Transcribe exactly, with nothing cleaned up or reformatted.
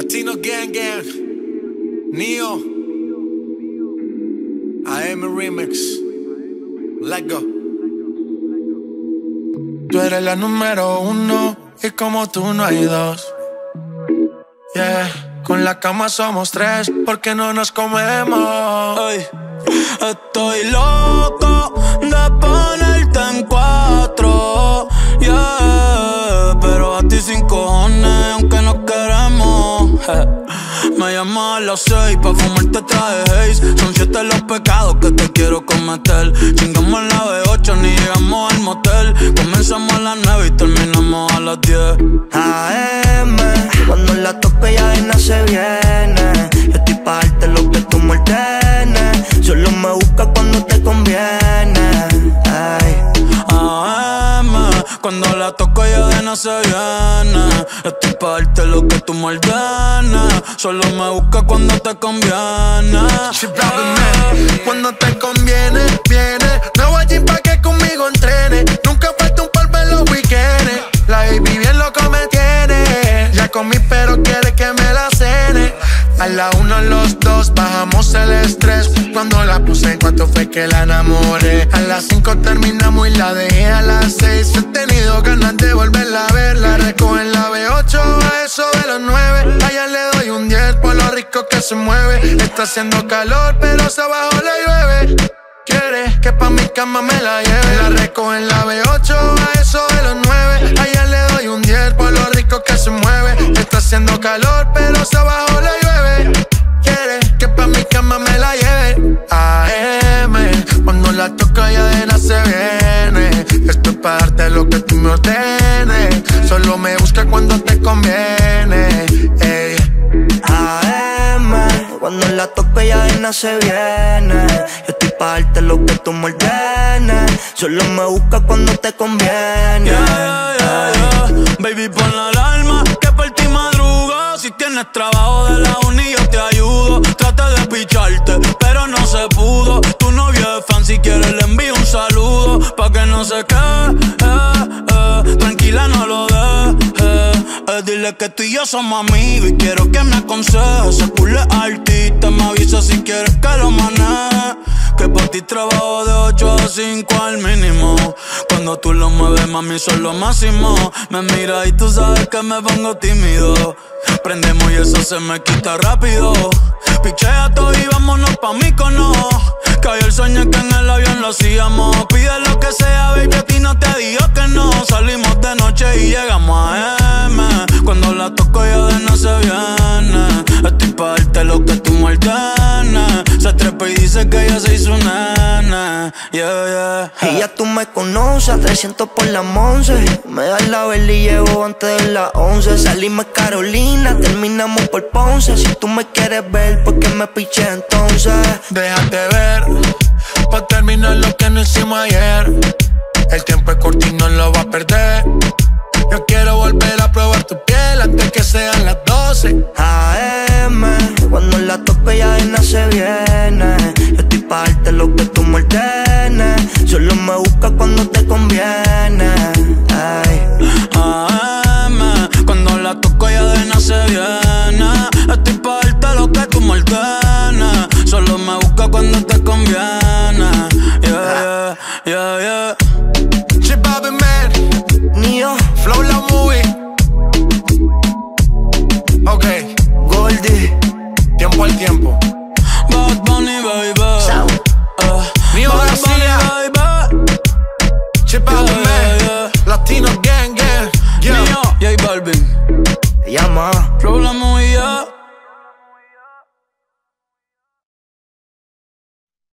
Latino Gang Gang, Neo, A M Remix, let's go. Tú eres la número uno y como tú no hay dos. Yeah, con la cama somos tres porque no nos comemos. Ay, estoy loco de ponerte en cuatro. Yeah, pero a ti sin cojones, aunque no queremos. eh. Me llamas a las seis pa' fumarte traje Haze. Son siete los pecados que te quiero cometer. Chingamos en la B ocho, ni llegamos al motel. Comenzamos a las nueve y terminamos a las diez. A M, cuando la toque ya de nada se viene. Yo estoy pa' darte lo que tú me ordenes. Solo me busca cuando te conviene. Ay. A M, cuando la toco ya de nada se viene. Estoy pa' darte lo que tú me ordenes. Solo me busca cuando te conviene. Cuando te conviene, viene. No voy allí pa' que conmigo entrene. Nunca falta un polvo en los weekends. La baby bien loco me tiene. Ya comí pero quiere que me la cene. A la una los dos bajamos el estrés. Cuando la puse en cuanto fue que la enamoré. A las cinco terminamos y la dejé a las seis. He tenido ganas de volverla a ver. La recojo en la B ocho a eso de los nueve. Allá le doy un diez por lo rico que se mueve. Está haciendo calor pero se abajo le llueve. Quiere que pa' mi cama me la lleve. La recojo en la B ocho a eso de los nueve. Allá le doy un diez por lo rico que se mueve. Está haciendo calor pero se abajo le llueve. Quiere que pa' mi cama me la lleve. A M, cuando la toca ya de nada se viene. Esto es pa' darte lo que tú me ordenes. Solo me busca cuando te conviene. Ey. A M, cuando la toque ya de nada se viene. Yo estoy pa' darte lo que tú me ordenes. Solo me busca cuando te conviene. Yeah, yeah, yeah. Baby, pon la alarma que por ti madrugo. Si tienes trabajo de la uni yo te ayudo. Traté de picharte, pero no se pudo. Tu novio es fan, si quieres le envío un saludo. Pa' que no se quede, eh, eh. Tranquila, no lo dejes, eh, eh. Dile que tú y yo somos amigos y quiero que me aconsejes. Ese culo es artista, me avisa si quieres que lo maneje. Que por ti trabajo de ocho a cinco al mínimo. Cuando tú lo mueves, mami, son lo máximo. Me mira y tú sabes que me pongo tímido. Prendemos y eso se me quita rápido. Pichea todo y vámonos pa' Mykonos. Cayó el sueño que en el avión lo hacíamos. Pide lo que sea, baby, a ti no te digo que no. Salimos de noche y llegamos a M. Cuando la toco ya de no se viene. Estoy pa' darte lo que tú me ordenes. Se trepa y dice que ya se hizo nena. Yeah, yeah. Y ya tú me conoces, a trescientos por la once. Me das la vela y llevo antes de las once. Salimos Carolina, terminamos por Ponce. Si tú me quieres ver, ¿por qué me piché entonces? Déjate ver, pa' terminar lo que no hicimos ayer. El tiempo es corto y no lo va a perder. Yo quiero volver a probar tu piel antes que sean las doce. A M, cuando la toque ya de nada se viene. Yo estoy pa' darte lo que tú me ordenes. Solo me busca cuando te conviene. Ay. A M, cuando la toco ya de nada se viene. Estoy pa' darte lo que tú me ordenes. Solo me busca cuando te conviene. Yeah, yeah, yeah, yeah. Chip Bobby Man, Neo, Flow la movie. Ok, Goldie, tiempo al tiempo. Bad Bunny, baby. Sound. Uh, Neo Bad García, Bunny, baby. Chip Bobby Yeah, Man, yeah. Latino Gang Gang. Yeah. Neo, J Balvin. Llama. Flow la movie, yeah.